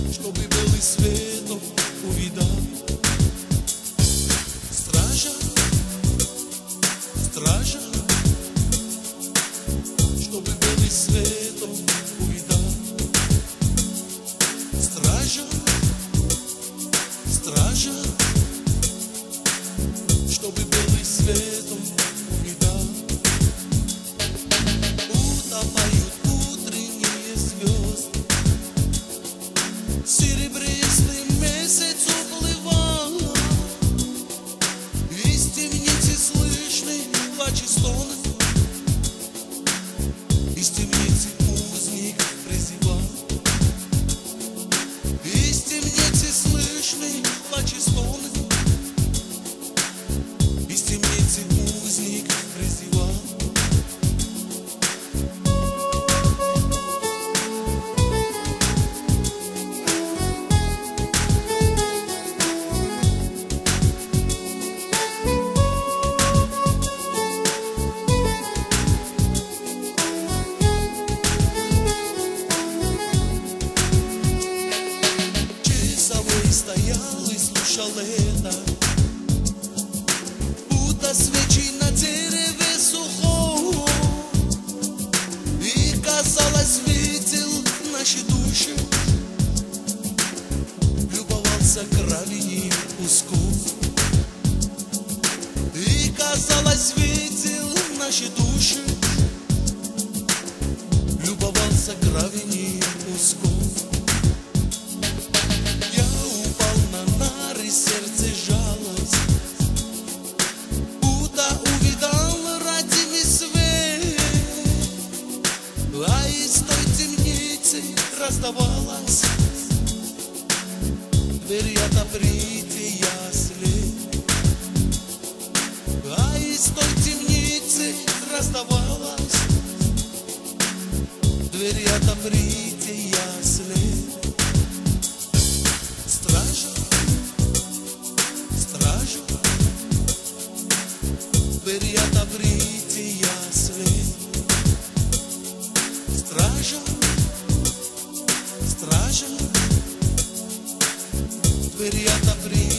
Чтобы белый светом увидал. Стража, стража, чтобы белый светом увидал. Стража, стража, чтобы белый светом увидал. Утопают утренние звезды, серебристый месяц уплывал. Из темницы слышны плач и стоны, из темницы узник призывал. Из темницы слышны плач и стоны, из темницы узник призывал. Стоял и слушал это, будто свечи на дереве сухом, и, казалось, видел наши души, любовался кровяным куском. И, казалось, видел наши души, любовался кровяным куском. Сердце жалось, будто увидал родимый свет, а из той темницы раздавалась: дверь отоприте, я след. А из той темницы раздавалась: дверь отоприте, я след. Стража, стража, дверь отоприте, я след. Стража, стража, дверь отоприте.